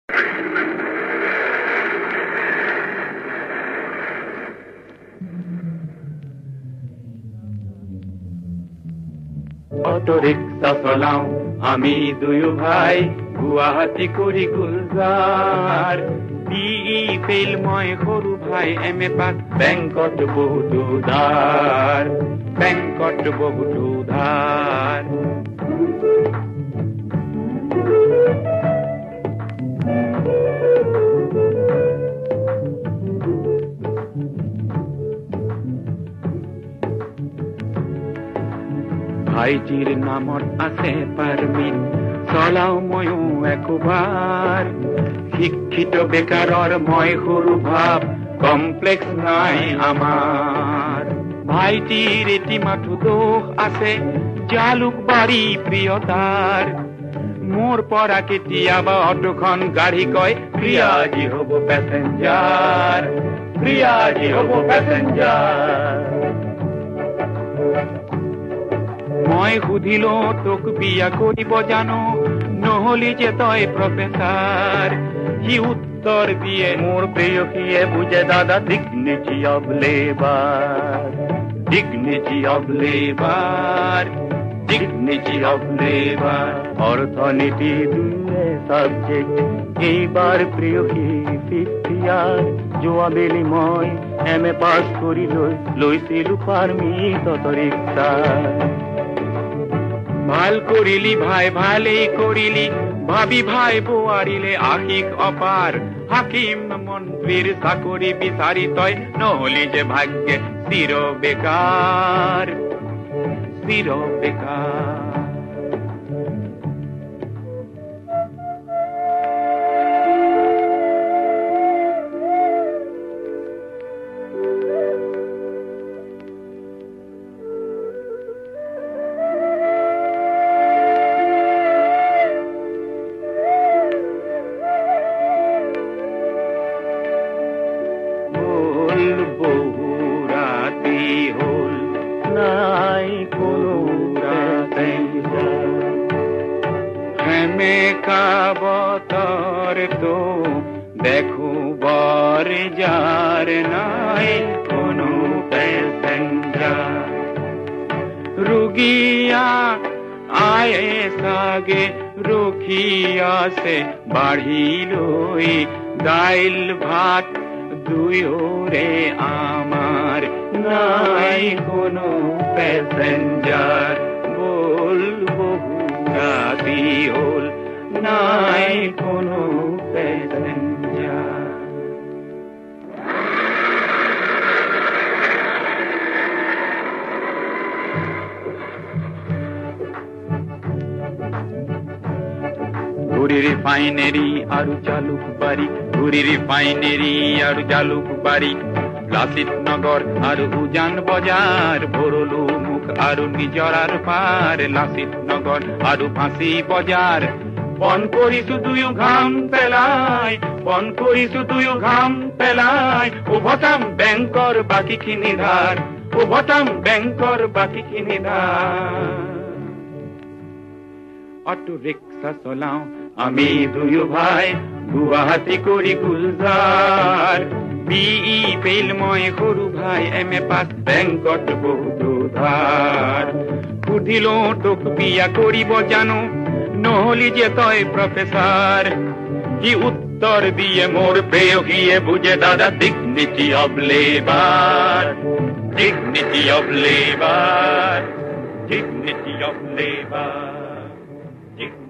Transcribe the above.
Auto rickshaw চলাও আমি দুয়ো ভাই, গুৱাহাটী কৰি গুলজাৰ। বিই ফেইল মই সৰু ভাই, এম.এ. পাছ, বেংকত বহুতো ধাৰ, বেংকত বহুতো ধাৰ। ভাইটিৰ নামত আছে পারমিট, চলাও ময়ো একবাৰ। শিক্ষিত বেকাৰৰ মই সৰু ভাব, কমপ্লেক্স নাই আমাৰ। ভাইটিৰ এটি মাথো দোষ আছে, জালুকবাৰী প্ৰিয় তাৰ। মোৰ পৰা কেতিয়াবা অটোখন গাড়ী কয়, প্ৰিয়াজী হ'ব পেচেঞ্জাৰ, প্ৰিয়াজী হ'ব পেচেঞ্জাৰ। মই সুধিলো তোক বিয়া কৰিব জানো, নহলি যে তই প্ৰফেচাৰ। সি উত্তৰ দিয়ে, মোৰ প্ৰেয়সীয়ে বুজে দাদা, dignity of labour, dignity of labour, dignity of labour. অৰ্থনীতি দুয়ে সাবজেক্ট, এইবাৰ প্ৰেয়সী 5th ইয়াৰ। যোৱাবেলি মই এম.এ. পাছ কৰি লৈছিলো পাৰমিট অটো ৰিক্সা। ভাল কৰিলি ভাই, ভালেই কৰিলি, ভাবি ভাই বোৱাৰিলে আশিক অপাৰ। হাকিম মন্ত্ৰীৰ চাকৰি বিচাৰি তই নহলি যে ভাগ্যে চিৰ বেকাৰ, চিৰ বেকাৰ। বতর তো দেখো বার যার নাই কোনো প্যাসেঞ্জার। রুগিয়া আয়ে সাগে রখিয়াছে বাঢ়িলৈ, দাইল ভাত দুয়োৰে আমার, নাই কোনো প্যাসেঞ্জার। বল বহু রাতি হল, নাই কোনো প্যাসেঞ্জার। ঘুরি রিফাইনেরি আৰু জালুকবাৰী, ঘুৰি ৰিফাইনেৰী আৰু জালুকবাৰী। লাচিত নগৰ আৰু উজান বজাৰ, ভৰলু মুখ আৰু নিজৰাৰ পাৰ। লাচিত নগৰ আৰু ফাঁচী বজাৰ, বন কৰিছো দুয়ো ঘাম পেলাই, বন কৰিছো দুয়ো ঘাম পেলাই। উভতাম বেংকৰ বাকীখিনি ধাৰ, উভতাম বেংকৰ বাকীখিনি ধাৰ। অটো ৰিক্সা চলাও আমি দুয়ো ভাই, গুৱাহাটী কৰি গুলজাৰ। বিই ফেইল মই সৰু ভাই, এম.এ. পাছ, বেংকত বহুতো ধাৰ। সুধিলো তোক বিয়া কৰিব জানো, নহলি যে তই প্ৰফেচাৰ। সি উত্তৰ দিয়ে, মোৰ প্ৰেয়সীয়ে বুজে দাদা, dignity of labour, dignity of labour, dignity of labour.